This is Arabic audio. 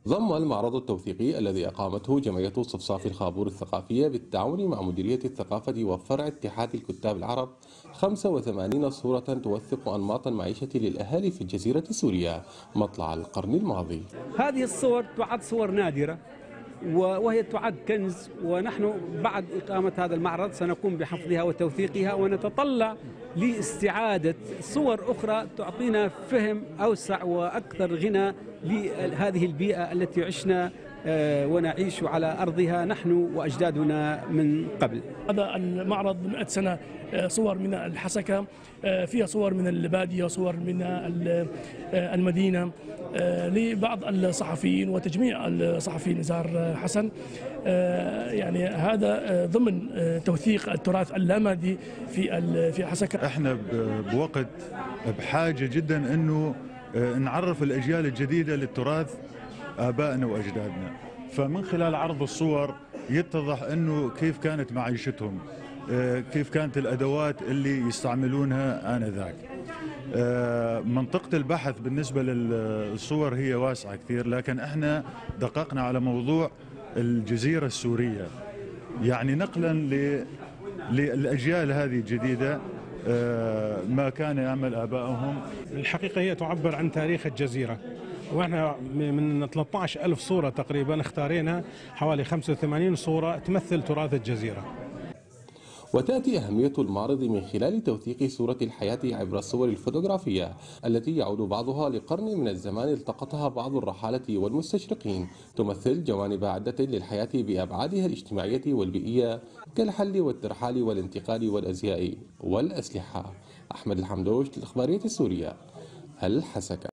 ضم المعرض التوثيقي الذي أقامته جمعية صفصاف الخابور الثقافية بالتعاون مع مديرية الثقافة وفرع اتحاد الكتاب العرب 85 صورة توثق أنماط المعيشة للأهالي في الجزيرة السورية مطلع القرن الماضي. هذه الصور تعد صور نادرة وهي تعد كنز، ونحن بعد إقامة هذا المعرض سنقوم بحفظها وتوثيقها، ونتطلع لاستعادة صور أخرى تعطينا فهم أوسع وأكثر غنى لهذه البيئة التي عشنا ونعيش على أرضها نحن وأجدادنا من قبل. هذا المعرض 100 سنة، صور من الحسكة، فيها صور من البادية وصور من المدينة لبعض الصحفيين وتجميع الصحفي نزار حسن. يعني هذا ضمن توثيق التراث اللامادي في حسكة. احنا بوقت بحاجة جدا انه نعرف الاجيال الجديدة للتراث آبائنا وأجدادنا، فمن خلال عرض الصور يتضح أنه كيف كانت معيشتهم، كيف كانت الأدوات اللي يستعملونها آنذاك. منطقة البحث بالنسبة للصور هي واسعة كثير، لكن احنا دققنا على موضوع الجزيرة السورية، يعني نقلا للأجيال هذه الجديدة ما كان يعمل آبائهم. الحقيقة هي تعبر عن تاريخ الجزيرة، واحنا من 13,000 صورة تقريبا اختارينا حوالي 85 صورة تمثل تراث الجزيرة. وتأتي أهمية المعرض من خلال توثيق صورة الحياة عبر الصور الفوتوغرافية التي يعود بعضها لقرن من الزمان التقطها بعض الرحالة والمستشرقين، تمثل جوانب عدة للحياة بأبعادها الاجتماعية والبيئية كالحل والترحال والانتقال والأزياء والأسلحة. أحمد الحمدوش للإخبارية السورية، الحسكة.